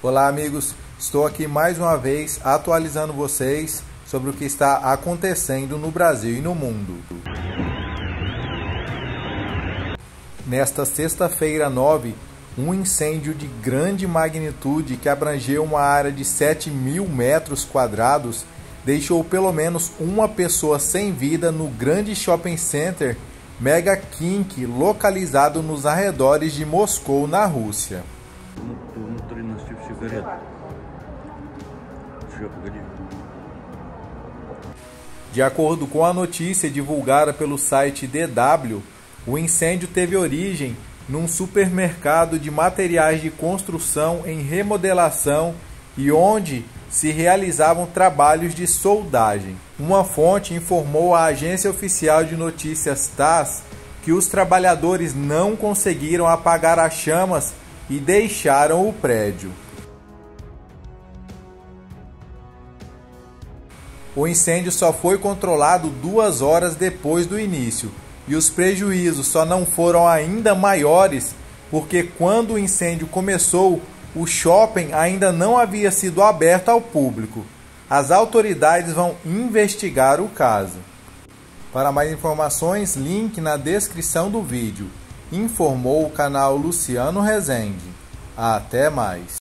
Olá amigos, estou aqui mais uma vez atualizando vocês sobre o que está acontecendo no Brasil e no mundo. Nesta sexta-feira 9, um incêndio de grande magnitude que abrangeu uma área de 7.000 metros quadrados deixou pelo menos uma pessoa sem vida no grande shopping center Mega Kink, localizado nos arredores de Moscou, na Rússia. De acordo com a notícia divulgada pelo site DW, o incêndio teve origem num supermercado de materiais de construção em remodelação e onde se realizavam trabalhos de soldagem. Uma fonte informou à agência oficial de notícias TASS que os trabalhadores não conseguiram apagar as chamas e deixaram o prédio. O incêndio só foi controlado 2 horas depois do início, e os prejuízos só não foram ainda maiores porque quando o incêndio começou, o shopping ainda não havia sido aberto ao público. As autoridades vão investigar o caso. Para mais informações, link na descrição do vídeo. Informou o canal Luciano Rezende. Até mais.